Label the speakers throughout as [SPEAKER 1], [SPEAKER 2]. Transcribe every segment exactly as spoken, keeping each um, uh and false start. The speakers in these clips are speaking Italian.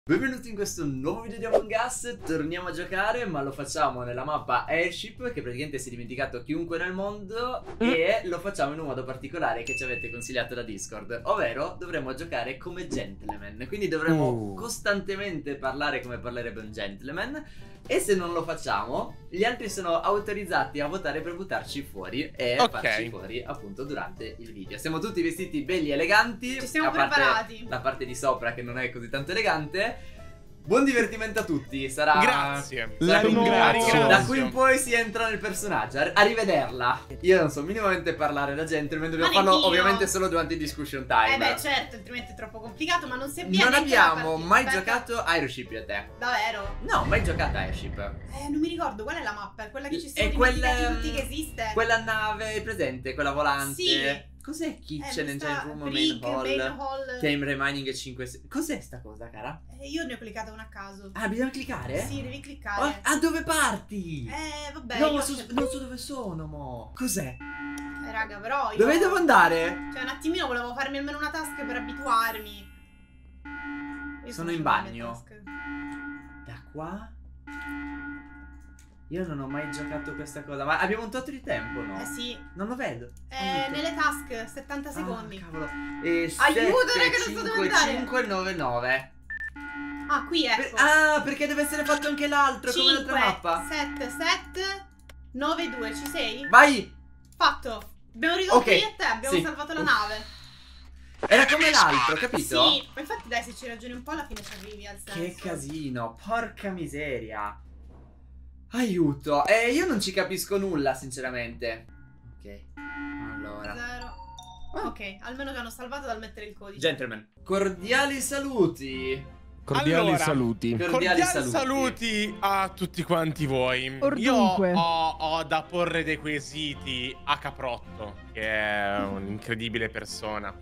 [SPEAKER 1] Benvenuti in questo nuovo video di Among Us. Torniamo a giocare, ma lo facciamo nella mappa Airship, che praticamente si è dimenticato chiunque nel mondo, e lo facciamo in un modo particolare che ci avete consigliato da Discord, ovvero dovremo giocare come gentleman. Quindi dovremo uh. costantemente parlare come parlerebbe un gentleman, e se non lo facciamo gli altri sono autorizzati a votare per buttarci fuori e okay. farci fuori appunto durante il video. Siamo tutti vestiti belli eleganti,
[SPEAKER 2] ci siamo
[SPEAKER 1] a parte
[SPEAKER 2] preparati.
[SPEAKER 1] La parte di sopra che non è così tanto elegante. Buon divertimento a tutti, sarà...
[SPEAKER 3] Grazie,
[SPEAKER 1] sarà
[SPEAKER 3] la ringrazio.
[SPEAKER 1] Da qui in poi si entra nel personaggio, arrivederla. Io non so minimamente parlare da gentleman, dobbiamo farlo
[SPEAKER 2] Neanch'io.
[SPEAKER 1] ovviamente solo durante il discussion time.
[SPEAKER 2] Eh beh certo, altrimenti è troppo complicato, ma non si avviene.
[SPEAKER 1] Non abbiamo mai
[SPEAKER 2] Aspetta.
[SPEAKER 1] giocato Airship io e te.
[SPEAKER 2] Davvero?
[SPEAKER 1] No, mai giocato Airship.
[SPEAKER 2] Eh, non mi ricordo, qual è la mappa? È quella che ci
[SPEAKER 1] È
[SPEAKER 2] siamo
[SPEAKER 1] quella-
[SPEAKER 2] dimenticati tutti che esiste.
[SPEAKER 1] Quella nave presente, quella volante.
[SPEAKER 2] Sì.
[SPEAKER 1] Cos'è Kitchen,
[SPEAKER 2] Eh,
[SPEAKER 1] Engine
[SPEAKER 2] questa
[SPEAKER 1] Room, Main
[SPEAKER 2] Brig,
[SPEAKER 1] Hall,
[SPEAKER 2] main hall.
[SPEAKER 1] Time Remaining cinque... Cos'è sta cosa, cara?
[SPEAKER 2] Eh, io ne ho cliccata una a caso.
[SPEAKER 1] Ah, bisogna cliccare?
[SPEAKER 2] Sì, devi
[SPEAKER 1] Oh,
[SPEAKER 2] cliccare.
[SPEAKER 1] ah, dove parti?
[SPEAKER 2] Eh, vabbè.
[SPEAKER 1] no,
[SPEAKER 2] io
[SPEAKER 1] so-
[SPEAKER 2] ho-
[SPEAKER 1] non so dove sono, mo. Cos'è?
[SPEAKER 2] Eh, raga, però io...
[SPEAKER 1] Dove devo andare?
[SPEAKER 2] Cioè, un attimino volevo farmi almeno una task per abituarmi. Io
[SPEAKER 1] Sono in
[SPEAKER 2] facendo le
[SPEAKER 1] bagno.
[SPEAKER 2] task.
[SPEAKER 1] Da qua? Io non ho mai giocato questa cosa. Ma abbiamo un tot di tempo, no?
[SPEAKER 2] Eh sì.
[SPEAKER 1] Non lo vedo.
[SPEAKER 2] Eh,
[SPEAKER 1] Aiuto.
[SPEAKER 2] nelle task, settanta secondi.
[SPEAKER 1] Ah, cavolo. E
[SPEAKER 2] Aiuto, raga, non so dove andare.
[SPEAKER 1] cinque nove nove.
[SPEAKER 2] Ah, qui
[SPEAKER 1] Per-
[SPEAKER 2] ecco.
[SPEAKER 1] ah, perché deve essere fatto anche l'altro, come l'altra mappa.
[SPEAKER 2] sette sette nove due, ci sei?
[SPEAKER 1] Vai!
[SPEAKER 2] Fatto. Abbiamo ridotto
[SPEAKER 1] Ok,
[SPEAKER 2] io e te, abbiamo
[SPEAKER 1] sì.
[SPEAKER 2] salvato la
[SPEAKER 1] Uff.
[SPEAKER 2] nave.
[SPEAKER 1] Era come l'altro, capito?
[SPEAKER 2] Sì, ma infatti dai, se ci ragioni un po' alla fine ci arrivi al senso.
[SPEAKER 1] Che casino, porca miseria. Aiuto. Eh, io non ci capisco nulla, sinceramente. Ok. Allora.
[SPEAKER 2] Zero.
[SPEAKER 1] Ah.
[SPEAKER 2] Ok, almeno che hanno salvato dal mettere il codice.
[SPEAKER 1] Gentleman, cordiali saluti.
[SPEAKER 3] Cordiali
[SPEAKER 4] Allora,
[SPEAKER 3] saluti.
[SPEAKER 1] Cordiali,
[SPEAKER 4] Cordiali
[SPEAKER 1] saluti.
[SPEAKER 4] saluti a tutti quanti voi.
[SPEAKER 5] Ordunque.
[SPEAKER 4] Io ho, ho da porre dei quesiti a Caprotto, che è un'incredibile persona.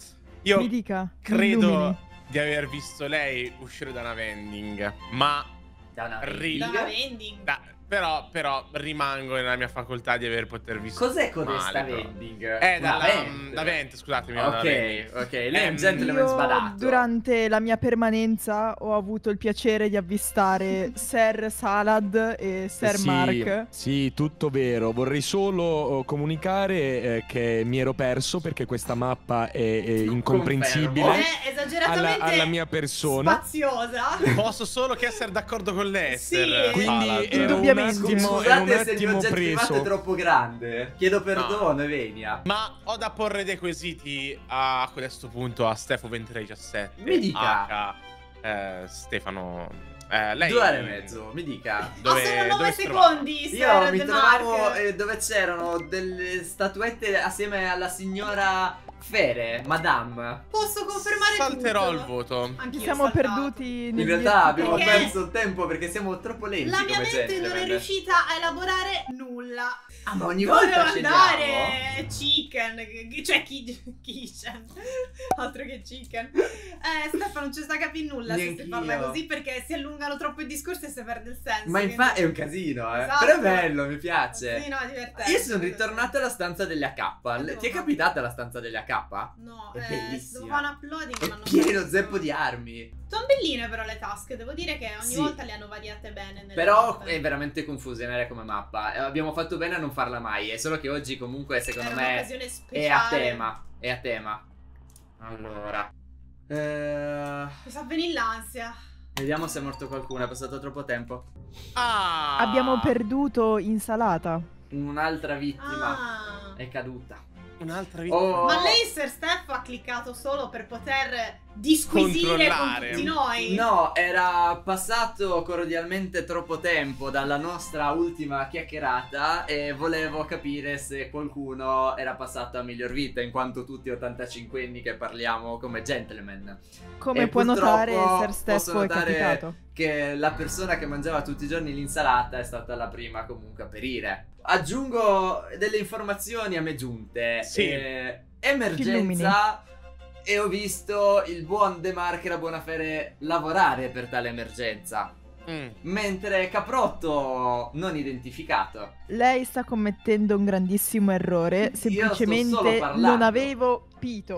[SPEAKER 4] Io
[SPEAKER 5] Mi dica.
[SPEAKER 4] credo
[SPEAKER 5] illumini.
[SPEAKER 4] di aver visto lei uscire da una vending, ma
[SPEAKER 1] Da una
[SPEAKER 4] Ri-
[SPEAKER 2] Da
[SPEAKER 1] vending.
[SPEAKER 2] una vending.
[SPEAKER 4] da- però, però rimango nella mia facoltà di aver poter visto.
[SPEAKER 1] Cos'è codesta
[SPEAKER 4] male, però.
[SPEAKER 1] vending?
[SPEAKER 4] Eh,
[SPEAKER 1] Una
[SPEAKER 4] dalla,
[SPEAKER 1] vent.
[SPEAKER 4] da venti, scusatemi. dalla
[SPEAKER 1] Ok,
[SPEAKER 4] vending.
[SPEAKER 1] ok, lei è un
[SPEAKER 4] Ehm,
[SPEAKER 1] gentleman
[SPEAKER 5] Io
[SPEAKER 1] sbadato.
[SPEAKER 5] durante la mia permanenza ho avuto il piacere di avvistare Sir Salad e Sir
[SPEAKER 3] sì,
[SPEAKER 5] Mark.
[SPEAKER 3] Sì, tutto vero. Vorrei solo oh, comunicare eh, che mi ero perso perché questa mappa è, è incomprensibile
[SPEAKER 1] Confermo.
[SPEAKER 2] È esageratamente
[SPEAKER 3] alla, alla mia persona.
[SPEAKER 2] spaziosa.
[SPEAKER 4] Posso solo che essere d'accordo con lei,
[SPEAKER 2] Sì.
[SPEAKER 4] Sir
[SPEAKER 3] Quindi
[SPEAKER 4] Salad.
[SPEAKER 3] ero un
[SPEAKER 5] Indubbiamente.
[SPEAKER 3] attimo, ero un
[SPEAKER 1] Scusate se il mio
[SPEAKER 3] attimo
[SPEAKER 1] jet privato è
[SPEAKER 3] preso.
[SPEAKER 1] troppo grande. Chiedo perdono, Evenia.
[SPEAKER 4] Ma ho da porre dei quesiti a questo punto a Stefo ventitré-diciassette.
[SPEAKER 1] Mi dica.
[SPEAKER 4] H, eh, Stefano. Eh, lei.
[SPEAKER 1] Due ore e mezzo, mi dica.
[SPEAKER 4] Dove,
[SPEAKER 2] Ma sono nove
[SPEAKER 4] dove si trovava?
[SPEAKER 2] secondi, Sir
[SPEAKER 1] Io mi
[SPEAKER 2] De
[SPEAKER 1] trovavo
[SPEAKER 2] Mark.
[SPEAKER 1] eh, dove c'erano delle statuette assieme alla signora Fere, Madame.
[SPEAKER 2] Posso confermare
[SPEAKER 4] Salterò
[SPEAKER 2] tutto.
[SPEAKER 4] il voto.
[SPEAKER 2] Anch'io
[SPEAKER 5] Ci siamo
[SPEAKER 2] ho saltato.
[SPEAKER 5] perduti
[SPEAKER 1] In
[SPEAKER 5] negli
[SPEAKER 1] realtà abbiamo
[SPEAKER 2] Perché?
[SPEAKER 1] perso tempo perché siamo troppo lenti
[SPEAKER 2] La mia
[SPEAKER 1] come
[SPEAKER 2] mente non è
[SPEAKER 1] gentleman.
[SPEAKER 2] riuscita a elaborare nulla.
[SPEAKER 1] Ah, ma ogni
[SPEAKER 2] Dovevo
[SPEAKER 1] volta scegliamo.
[SPEAKER 2] andare chicken, cioè ki- kitchen, altro che chicken. Eh, Stefano non ci sta a capire nulla se si
[SPEAKER 1] Neanch'io.
[SPEAKER 2] parla così, perché si allungano troppo i discorsi e si perde il senso.
[SPEAKER 1] Ma
[SPEAKER 2] quindi-
[SPEAKER 1] infatti è un casino, eh.
[SPEAKER 2] Esatto.
[SPEAKER 1] Però è bello, mi piace.
[SPEAKER 2] Sì, no, è divertente.
[SPEAKER 1] Io sono ritornato alla stanza degli A K. Ti è capitata la stanza degli A K?
[SPEAKER 2] No,
[SPEAKER 1] È
[SPEAKER 2] eh,
[SPEAKER 1] bellissima.
[SPEAKER 2] devo fare un uploading,
[SPEAKER 1] È
[SPEAKER 2] ma non
[SPEAKER 1] pieno
[SPEAKER 2] so.
[SPEAKER 1] zeppo di armi.
[SPEAKER 2] Sono belline però le task, devo dire che ogni
[SPEAKER 1] Sì.
[SPEAKER 2] volta le hanno variate bene. nelle
[SPEAKER 1] Però
[SPEAKER 2] mappe.
[SPEAKER 1] è veramente confusionaria come mappa. Eh, Abbiamo fatto bene a non farla mai. È solo che oggi comunque secondo
[SPEAKER 2] Era
[SPEAKER 1] me
[SPEAKER 2] un'occasione speciale.
[SPEAKER 1] è a tema. È a tema. Allora. Eh,
[SPEAKER 2] Mi sa venire l'ansia.
[SPEAKER 1] vediamo se è morto qualcuno. È passato troppo tempo.
[SPEAKER 4] Ah!
[SPEAKER 5] Abbiamo perduto Insalata.
[SPEAKER 1] Un'altra vittima
[SPEAKER 2] Ah.
[SPEAKER 1] è caduta.
[SPEAKER 4] Un'altra vita.
[SPEAKER 1] Oh.
[SPEAKER 2] Ma lei, Sir Steph, ha cliccato solo per poter disquisire con
[SPEAKER 4] Controllare.
[SPEAKER 2] tutti noi?
[SPEAKER 1] No, era passato cordialmente troppo tempo dalla nostra ultima chiacchierata e volevo capire se qualcuno era passato a miglior vita, in quanto tutti ottantacinquenni che parliamo come gentleman.
[SPEAKER 5] Come
[SPEAKER 1] E
[SPEAKER 5] può notare,
[SPEAKER 1] purtroppo
[SPEAKER 5] Sir
[SPEAKER 1] posso
[SPEAKER 5] Steph è
[SPEAKER 1] notare
[SPEAKER 5] capitato.
[SPEAKER 1] che la persona che mangiava tutti i giorni l'insalata è stata la prima comunque a perire. Aggiungo delle informazioni a me giunte.
[SPEAKER 4] Sì.
[SPEAKER 1] Eh, emergenza. E ho visto il buon De Mark e la buona Fere lavorare per tale emergenza.
[SPEAKER 4] Mm.
[SPEAKER 1] Mentre Caprotto non identificato.
[SPEAKER 5] Lei sta commettendo un grandissimo errore.
[SPEAKER 1] sto solo
[SPEAKER 5] Semplicemente
[SPEAKER 1] parlando.
[SPEAKER 5] non avevo pito.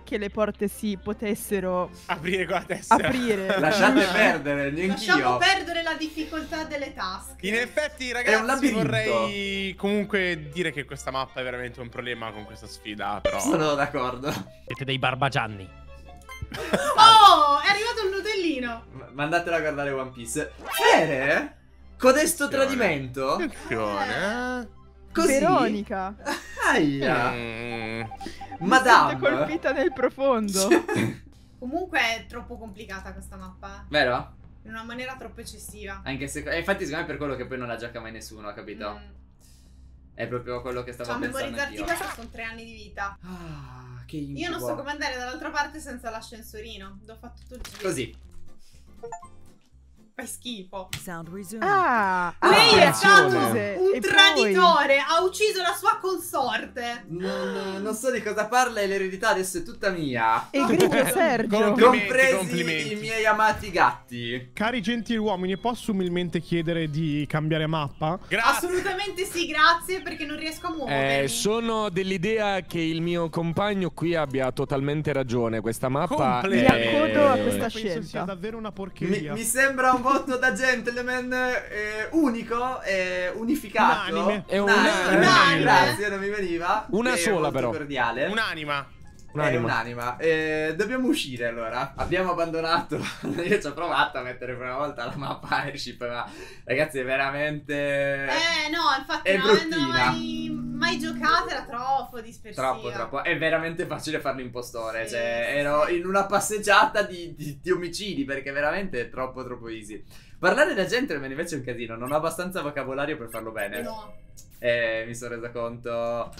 [SPEAKER 5] che le porte si potessero
[SPEAKER 4] Aprire con la tessera.
[SPEAKER 5] aprire.
[SPEAKER 1] Lasciate perdere,
[SPEAKER 2] Lasciamo
[SPEAKER 1] neanch'io.
[SPEAKER 2] perdere la difficoltà delle tasche.
[SPEAKER 4] In effetti,
[SPEAKER 1] È un
[SPEAKER 4] ragazzi,
[SPEAKER 1] labirinto.
[SPEAKER 4] vorrei comunque dire che questa mappa è veramente un problema con questa sfida, però...
[SPEAKER 1] Sono d'accordo.
[SPEAKER 6] Siete dei barbagianni.
[SPEAKER 2] Oh, è arrivato un nutellino.
[SPEAKER 1] M- Mandatelo a guardare One Piece. Fere? Codesto
[SPEAKER 4] Attenzione.
[SPEAKER 1] tradimento?
[SPEAKER 4] Attenzione,
[SPEAKER 1] Così?
[SPEAKER 5] Veronica.
[SPEAKER 1] Aia.
[SPEAKER 4] eh? Mm.
[SPEAKER 5] Mi sento
[SPEAKER 1] Madame.
[SPEAKER 5] colpita nel profondo.
[SPEAKER 2] Comunque è troppo complicata questa mappa.
[SPEAKER 1] Vero?
[SPEAKER 2] In una maniera troppo eccessiva.
[SPEAKER 1] Anche se... e infatti secondo me è per quello che poi non la gioca mai nessuno, capito?
[SPEAKER 2] Mm.
[SPEAKER 1] È proprio quello che stavo
[SPEAKER 2] Cioè,
[SPEAKER 1] pensando
[SPEAKER 2] memorizzarti
[SPEAKER 1] anch'io.
[SPEAKER 2] questo sono tre anni di vita.
[SPEAKER 1] Ah, che incubo.
[SPEAKER 2] Io non so come andare dall'altra parte senza l'ascensorino. L'ho fatto tutto il giro.
[SPEAKER 1] Così.
[SPEAKER 2] Fai schifo.
[SPEAKER 7] Sound resumed.
[SPEAKER 5] Ah,
[SPEAKER 2] Lei è stato
[SPEAKER 5] scuse.
[SPEAKER 2] un
[SPEAKER 5] E poi-
[SPEAKER 2] traditore. Ha ucciso la sua consorte.
[SPEAKER 1] Non, non so di cosa parla e l'eredità adesso è tutta mia.
[SPEAKER 5] E grigio Sergio.
[SPEAKER 4] Complimenti,
[SPEAKER 1] Compresi
[SPEAKER 4] complimenti.
[SPEAKER 1] i miei amati gatti.
[SPEAKER 8] Cari gentiluomini, posso umilmente chiedere di cambiare mappa?
[SPEAKER 4] Grazie.
[SPEAKER 2] Assolutamente sì, grazie, perché non riesco a muovermi.
[SPEAKER 3] Eh, sono dell'idea che il mio compagno qui abbia totalmente ragione. Questa mappa
[SPEAKER 4] Comple-
[SPEAKER 5] Mi
[SPEAKER 3] è...
[SPEAKER 5] accodo a questa
[SPEAKER 8] Penso sia
[SPEAKER 5] scelta.
[SPEAKER 8] davvero una
[SPEAKER 1] Mi,
[SPEAKER 8] porcheria.
[SPEAKER 1] mi sembra un voto da gentleman eh, unico e unificato.
[SPEAKER 8] Unanime.
[SPEAKER 3] È
[SPEAKER 1] Unanime.
[SPEAKER 2] unanime.
[SPEAKER 1] Grazie, non mi veniva.
[SPEAKER 3] Una
[SPEAKER 1] È
[SPEAKER 3] sola,
[SPEAKER 1] molto
[SPEAKER 3] però.
[SPEAKER 1] cordiale.
[SPEAKER 4] Un'anima.
[SPEAKER 1] È
[SPEAKER 3] Un'anima.
[SPEAKER 1] un'anima. Eh, dobbiamo uscire allora. Abbiamo abbandonato. Io ci ho provato a mettere per una volta la mappa Airship, ma ragazzi è veramente.
[SPEAKER 2] Eh no, infatti
[SPEAKER 1] È
[SPEAKER 2] non avendolo
[SPEAKER 1] bruttina.
[SPEAKER 2] mai, mai giocata era troppo dispersiva.
[SPEAKER 1] Troppo, troppo. È veramente facile fare l'impostore.
[SPEAKER 2] Sì,
[SPEAKER 1] Cioè,
[SPEAKER 2] sì,
[SPEAKER 1] ero
[SPEAKER 2] sì.
[SPEAKER 1] in una passeggiata di, di- di omicidi perché veramente è troppo, troppo easy. Parlare da gentleman invece è un casino. Non ho abbastanza vocabolario per farlo bene.
[SPEAKER 2] No.
[SPEAKER 1] E mi sono reso conto.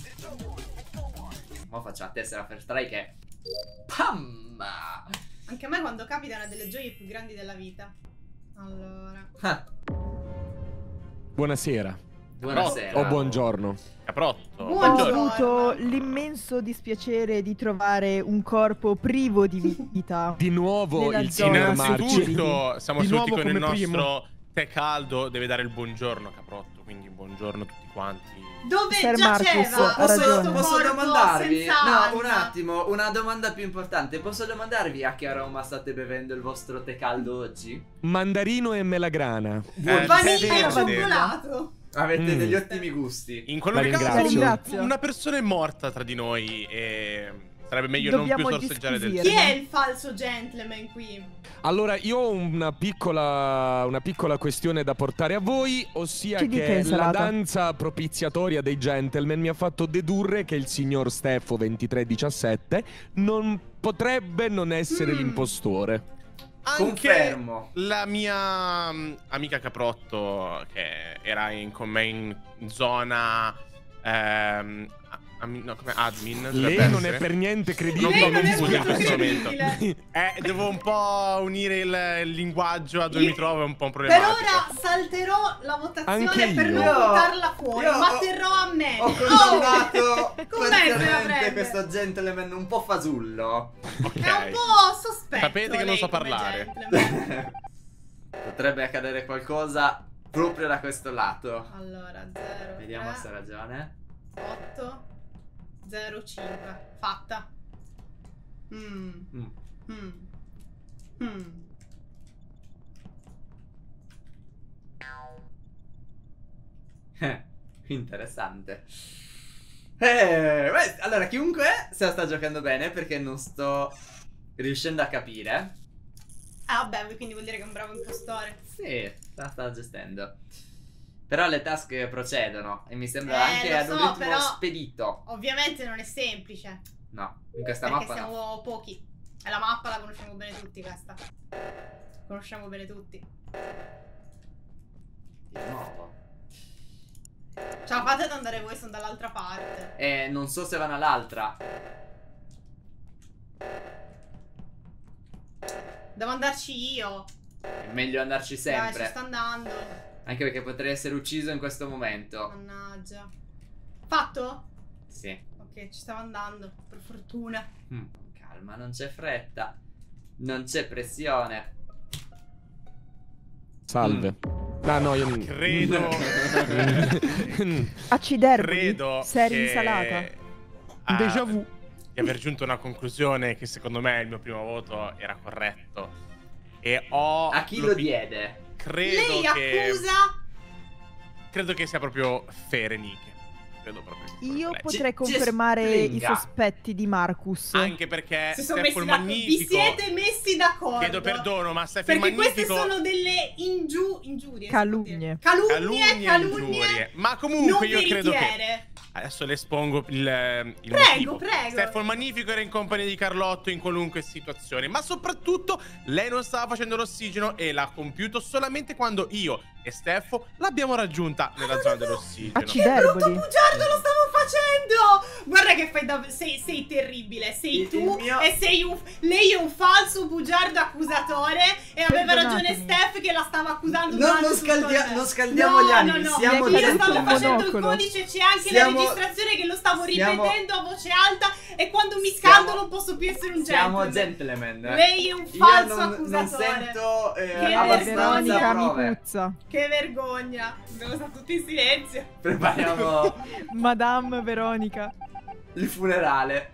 [SPEAKER 1] Mo faccio la tessera per strike e. Pam!
[SPEAKER 2] Anche a me quando capita è una delle gioie più grandi della vita. Allora.
[SPEAKER 1] Ah,
[SPEAKER 3] Buonasera.
[SPEAKER 1] buonasera.
[SPEAKER 3] O buongiorno.
[SPEAKER 4] Caprotto.
[SPEAKER 5] Ho
[SPEAKER 2] Buongiorno.
[SPEAKER 5] avuto l'immenso dispiacere di trovare un corpo privo di vita.
[SPEAKER 3] Di nuovo
[SPEAKER 5] Nella
[SPEAKER 3] il
[SPEAKER 5] zona.
[SPEAKER 3] signor Marci.
[SPEAKER 4] Innanzitutto siamo
[SPEAKER 8] Di
[SPEAKER 4] assunti
[SPEAKER 8] nuovo
[SPEAKER 4] con il
[SPEAKER 8] come primo.
[SPEAKER 4] nostro tè caldo. Deve dare il buongiorno, Caprotto. Quindi buongiorno a tutti quanti.
[SPEAKER 2] Dove
[SPEAKER 5] Ser Marcus
[SPEAKER 2] giaceva
[SPEAKER 5] ha
[SPEAKER 2] questo
[SPEAKER 5] ragione.
[SPEAKER 1] Posso
[SPEAKER 2] corpo
[SPEAKER 1] domandarvi?
[SPEAKER 2] senza
[SPEAKER 1] No,
[SPEAKER 2] anima?
[SPEAKER 1] un attimo, una domanda più importante. Posso domandarvi a che aroma state bevendo il vostro tè caldo oggi?
[SPEAKER 3] Mandarino e melagrana.
[SPEAKER 4] Eh,
[SPEAKER 2] Vaniglia e
[SPEAKER 4] tè verde.
[SPEAKER 2] cioccolato.
[SPEAKER 1] Avete
[SPEAKER 3] Mm.
[SPEAKER 1] degli ottimi gusti.
[SPEAKER 4] In qualunque
[SPEAKER 3] La
[SPEAKER 4] caso,
[SPEAKER 3] ringrazio.
[SPEAKER 5] La ringrazio.
[SPEAKER 4] una persona è morta tra di noi e sarebbe meglio
[SPEAKER 5] Dobbiamo
[SPEAKER 4] non più sorseggiare del
[SPEAKER 5] disquisire.
[SPEAKER 2] Chi
[SPEAKER 4] tè.
[SPEAKER 2] è il falso gentleman qui?
[SPEAKER 3] Allora, io ho una piccola, una piccola questione da portare a voi, ossia
[SPEAKER 5] Ci dica
[SPEAKER 3] che la
[SPEAKER 5] insalata.
[SPEAKER 3] danza propiziatoria dei gentleman mi ha fatto dedurre che il signor Steffo ventitré diciassette non potrebbe non essere
[SPEAKER 2] Mm.
[SPEAKER 3] l'impostore.
[SPEAKER 4] Anche
[SPEAKER 1] Confermo.
[SPEAKER 4] la mia mm, amica Caprotto, che era in, con me in zona ehm, a- ami- no, come admin.
[SPEAKER 3] Lei
[SPEAKER 4] dovrebbe
[SPEAKER 3] non è
[SPEAKER 4] essere.
[SPEAKER 3] per niente
[SPEAKER 4] Non
[SPEAKER 3] credibile.
[SPEAKER 2] Lei
[SPEAKER 4] può
[SPEAKER 2] non è
[SPEAKER 4] confondere in
[SPEAKER 2] molto
[SPEAKER 4] questo momento.
[SPEAKER 2] credibile.
[SPEAKER 4] Eh, devo un po' unire il, il linguaggio a dove
[SPEAKER 2] Io-
[SPEAKER 4] mi trovo, è un po' un
[SPEAKER 2] Per
[SPEAKER 4] problematico.
[SPEAKER 2] ora salterò la votazione
[SPEAKER 3] Anche
[SPEAKER 2] per
[SPEAKER 3] io.
[SPEAKER 2] non buttarla fuori,
[SPEAKER 1] Io
[SPEAKER 2] ma
[SPEAKER 1] ho-
[SPEAKER 2] terrò a me.
[SPEAKER 1] Ho
[SPEAKER 2] Oh!
[SPEAKER 1] condannato
[SPEAKER 2] Com'è se la
[SPEAKER 1] fortemente
[SPEAKER 2] prende?
[SPEAKER 1] questo gentleman un po' fasullo.
[SPEAKER 4] Ok.
[SPEAKER 2] È un po' sospetto.
[SPEAKER 4] Sapete che non
[SPEAKER 2] lei
[SPEAKER 4] so
[SPEAKER 2] come
[SPEAKER 4] parlare.
[SPEAKER 2] gentleman.
[SPEAKER 1] Potrebbe accadere qualcosa proprio da questo lato.
[SPEAKER 2] Allora, zero.
[SPEAKER 1] Vediamo se ha ragione.
[SPEAKER 2] otto zero cinque. Fatta. Mm.
[SPEAKER 1] Mm.
[SPEAKER 2] Mm. Mm.
[SPEAKER 1] Eh, interessante. Eh, beh, allora, chiunque se la sta giocando bene perché non sto riuscendo a capire.
[SPEAKER 2] Ah, vabbè, quindi vuol dire che è un bravo impostore.
[SPEAKER 1] Sì, la sta gestendo. Però le task procedono e mi sembra
[SPEAKER 2] Eh,
[SPEAKER 1] anche
[SPEAKER 2] lo
[SPEAKER 1] ad un
[SPEAKER 2] so,
[SPEAKER 1] ritmo
[SPEAKER 2] però-
[SPEAKER 1] spedito.
[SPEAKER 2] Ovviamente non è semplice.
[SPEAKER 1] No, in questa
[SPEAKER 2] Perché
[SPEAKER 1] mappa no.
[SPEAKER 2] siamo pochi. E la mappa la conosciamo bene tutti questa. Conosciamo bene tutti.
[SPEAKER 1] Di nuovo.
[SPEAKER 2] Ce la fate ad andare voi, sono dall'altra parte.
[SPEAKER 1] E non so se vanno all'altra.
[SPEAKER 2] Devo andarci io.
[SPEAKER 1] È meglio andarci
[SPEAKER 2] Dai,
[SPEAKER 1] sempre.
[SPEAKER 2] ci sta andando.
[SPEAKER 1] Anche perché potrei essere ucciso in questo momento.
[SPEAKER 2] Mannaggia. Fatto?
[SPEAKER 1] Sì.
[SPEAKER 2] Ok, ci stavo andando. Per fortuna.
[SPEAKER 1] Mm, calma, non c'è fretta. Non c'è pressione.
[SPEAKER 3] Salve. Ah no, io
[SPEAKER 4] Credo.
[SPEAKER 5] Acciderboli.
[SPEAKER 4] Credo
[SPEAKER 5] Serie
[SPEAKER 4] che...
[SPEAKER 5] insalata.
[SPEAKER 4] Ah,
[SPEAKER 8] Déjà vu.
[SPEAKER 4] di aver giunto a una conclusione che secondo me il mio primo voto era corretto. E ho...
[SPEAKER 1] A chi lo diede?
[SPEAKER 4] Credo
[SPEAKER 2] Lei
[SPEAKER 4] che...
[SPEAKER 2] accusa...
[SPEAKER 4] Credo che sia proprio Ferenich. Credo proprio che sia proprio
[SPEAKER 5] Io
[SPEAKER 4] lei.
[SPEAKER 5] potrei
[SPEAKER 1] Ci- ci
[SPEAKER 5] confermare i
[SPEAKER 1] spinga.
[SPEAKER 5] sospetti di Marcus.
[SPEAKER 4] Anche perché
[SPEAKER 2] Si sono
[SPEAKER 4] Steffo
[SPEAKER 2] messi
[SPEAKER 4] il
[SPEAKER 2] d'accordo. Vi
[SPEAKER 4] Magnifico...
[SPEAKER 2] siete messi d'accordo.
[SPEAKER 4] Chiedo perdono, ma Steffo il
[SPEAKER 2] Perché
[SPEAKER 4] Magnifico...
[SPEAKER 2] queste sono delle ingiu... ingiurie.
[SPEAKER 5] Calunnie.
[SPEAKER 2] Calunnie,
[SPEAKER 4] Calunnie,
[SPEAKER 2] calunnie.
[SPEAKER 4] ingiurie. Ma comunque
[SPEAKER 2] non
[SPEAKER 4] io credo che...
[SPEAKER 2] veritiere.
[SPEAKER 4] Adesso le espongo il, il
[SPEAKER 2] Prego,
[SPEAKER 4] motivo.
[SPEAKER 2] prego.
[SPEAKER 4] Steffo il Magnifico era in compagnia di Carlotto in qualunque situazione, ma soprattutto lei non stava facendo l'ossigeno e l'ha compiuto solamente quando io e Steffo l'abbiamo raggiunta nella zona dell'ossigeno.
[SPEAKER 5] Accidenti.
[SPEAKER 2] Che brutto
[SPEAKER 5] Derboli.
[SPEAKER 2] bugiardo lo stavo facendo! Guarda che fai da... sei, sei terribile. Sei
[SPEAKER 1] Il-
[SPEAKER 2] tu
[SPEAKER 1] il mio-
[SPEAKER 2] e sei un... Lei è un falso bugiardo accusatore e aveva ragione
[SPEAKER 5] Perdonatemi.
[SPEAKER 2] Steph che la stava accusando.
[SPEAKER 1] No,
[SPEAKER 2] durante
[SPEAKER 1] non,
[SPEAKER 2] tutto
[SPEAKER 1] scaldia-
[SPEAKER 2] il-
[SPEAKER 1] non scaldiamo
[SPEAKER 2] No,
[SPEAKER 1] gli animi,
[SPEAKER 2] no, no.
[SPEAKER 1] siamo
[SPEAKER 5] Mi è
[SPEAKER 2] Io
[SPEAKER 5] caduto
[SPEAKER 2] stavo
[SPEAKER 5] un
[SPEAKER 2] facendo il
[SPEAKER 5] monocolo.
[SPEAKER 2] codice, c'è anche
[SPEAKER 1] Siamo-
[SPEAKER 2] la registrazione che lo stavo
[SPEAKER 1] siamo-
[SPEAKER 2] ripetendo a voce alta e quando mi
[SPEAKER 1] Siamo-
[SPEAKER 2] scaldo non posso più essere un
[SPEAKER 1] Siamo
[SPEAKER 2] gentleman.
[SPEAKER 1] gentleman.
[SPEAKER 2] Lei è un
[SPEAKER 1] Io
[SPEAKER 2] falso
[SPEAKER 1] non, non
[SPEAKER 2] accusatore.
[SPEAKER 1] sento eh,
[SPEAKER 2] Che
[SPEAKER 1] abbastanza
[SPEAKER 5] Veronica mi
[SPEAKER 1] prove.
[SPEAKER 5] puzza.
[SPEAKER 2] Che vergogna. Devo stare tutti in silenzio.
[SPEAKER 1] Prepariamo
[SPEAKER 5] Madame Veronica.
[SPEAKER 1] il funerale.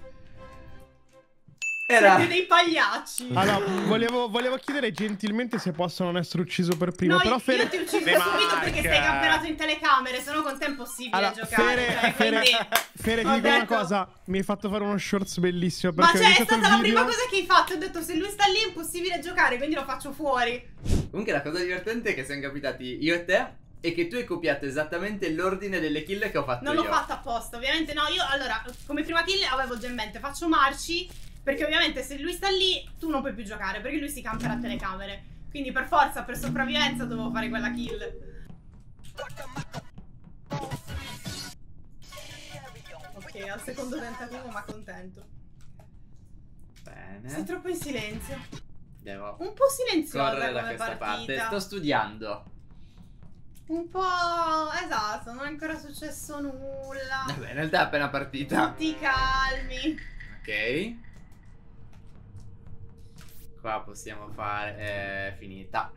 [SPEAKER 2] Siete
[SPEAKER 1] Era
[SPEAKER 2] dei pagliacci.
[SPEAKER 8] Allora, volevo, volevo chiedere gentilmente se posso non essere ucciso per primo.
[SPEAKER 2] No,
[SPEAKER 8] però
[SPEAKER 2] io,
[SPEAKER 8] Fere...
[SPEAKER 2] io ti ho ucciso
[SPEAKER 4] Te
[SPEAKER 2] subito perché
[SPEAKER 4] manca.
[SPEAKER 2] stai campionato in telecamere, sennò con te è impossibile
[SPEAKER 8] Allora,
[SPEAKER 2] giocare.
[SPEAKER 8] Fere,
[SPEAKER 2] cioè,
[SPEAKER 8] Fere,
[SPEAKER 2] quindi...
[SPEAKER 8] Fere, ti
[SPEAKER 2] ho
[SPEAKER 8] dico una
[SPEAKER 2] detto-
[SPEAKER 8] cosa. Mi hai fatto fare uno shorts bellissimo.
[SPEAKER 2] Ma
[SPEAKER 8] Perché ho
[SPEAKER 2] cioè, è
[SPEAKER 8] iniziato
[SPEAKER 2] stata
[SPEAKER 8] il
[SPEAKER 2] la prima
[SPEAKER 8] video-
[SPEAKER 2] cosa che hai fatto. Ho detto, se lui sta lì è impossibile giocare, quindi lo faccio fuori.
[SPEAKER 1] Comunque la cosa divertente è che siamo capitati io e te e che tu hai copiato esattamente l'ordine delle kill che ho fatto
[SPEAKER 2] Non
[SPEAKER 1] io.
[SPEAKER 2] l'ho fatta apposta, ovviamente no. Io, allora, come prima kill avevo già in mente, faccio Marci, perché ovviamente se lui sta lì, tu non puoi più giocare, perché lui si camperà a telecamere. Quindi per forza, per sopravvivenza, dovevo fare quella kill. Ok, al secondo tentativo, ma contento. Sei
[SPEAKER 1] Bene.
[SPEAKER 2] troppo in silenzio.
[SPEAKER 1] Devo
[SPEAKER 2] Un po' silenziosa
[SPEAKER 1] correre da
[SPEAKER 2] come
[SPEAKER 1] questa
[SPEAKER 2] partita.
[SPEAKER 1] parte. Sto studiando.
[SPEAKER 2] Un po'... esatto, non è ancora successo nulla.
[SPEAKER 1] Vabbè, in realtà è appena partita.
[SPEAKER 2] Tutti calmi.
[SPEAKER 1] Ok. Qua possiamo fare... È finita.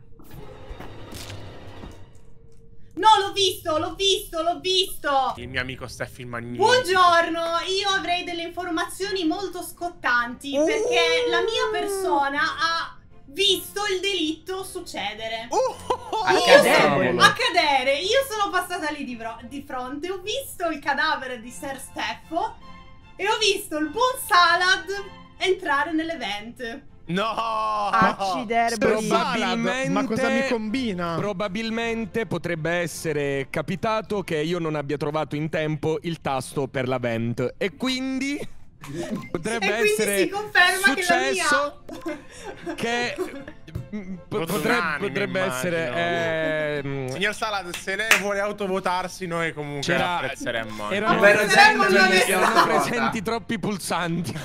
[SPEAKER 2] No, l'ho visto, l'ho visto, l'ho visto.
[SPEAKER 4] Il mio amico Steffo il Magnifico.
[SPEAKER 2] Buongiorno, io avrei delle informazioni molto scottanti perché la mia persona ha visto il delitto succedere.
[SPEAKER 1] Accadere.
[SPEAKER 2] Io- accadere. Io sono passata lì di, fro- di fronte, ho visto il cadavere di Ser Steffo e ho visto il buon Salad entrare nell'event.
[SPEAKER 4] No!
[SPEAKER 5] Accidenti.
[SPEAKER 3] Probabilmente-
[SPEAKER 8] Ma cosa mi combina?
[SPEAKER 3] Probabilmente potrebbe essere capitato che io non abbia trovato in tempo il tasto per la vent e quindi potrebbe
[SPEAKER 2] E quindi
[SPEAKER 3] essere
[SPEAKER 2] si conferma che la mia-
[SPEAKER 3] successo che mm, po-
[SPEAKER 4] Voto
[SPEAKER 3] potrebbe,
[SPEAKER 4] unanime,
[SPEAKER 3] potrebbe
[SPEAKER 4] immagino.
[SPEAKER 3] essere ehm,
[SPEAKER 4] Signor Salad, se lei vuole autovotarsi, noi comunque
[SPEAKER 3] C'era-
[SPEAKER 4] apprezzeremmo.
[SPEAKER 3] erano,
[SPEAKER 1] Ovvero
[SPEAKER 2] Potremmo
[SPEAKER 1] gentleman
[SPEAKER 2] non
[SPEAKER 1] che
[SPEAKER 3] erano
[SPEAKER 1] una volta.
[SPEAKER 3] presenti troppi pulsanti.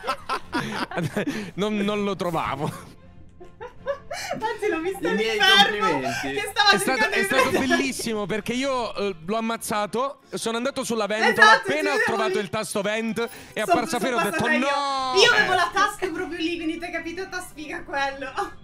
[SPEAKER 3] non, non lo trovavo.
[SPEAKER 2] Anzi, l'ho visto
[SPEAKER 1] I miei
[SPEAKER 2] all'inferno
[SPEAKER 1] complimenti.
[SPEAKER 2] che stava
[SPEAKER 3] È stato,
[SPEAKER 2] cercando
[SPEAKER 3] è
[SPEAKER 2] di
[SPEAKER 3] stato
[SPEAKER 2] prendere-
[SPEAKER 3] bellissimo perché io eh, l'ho ammazzato, sono andato sulla ventola,
[SPEAKER 2] Esatto,
[SPEAKER 3] appena
[SPEAKER 2] ci
[SPEAKER 3] ho trovato
[SPEAKER 2] vedevo
[SPEAKER 3] il tasto vent e
[SPEAKER 2] Sono-
[SPEAKER 3] apparsa
[SPEAKER 2] sono
[SPEAKER 3] Fere ho detto
[SPEAKER 2] passata io.
[SPEAKER 3] no!
[SPEAKER 2] Io avevo la task proprio lì, quindi ti hai capito, ta sfiga quello.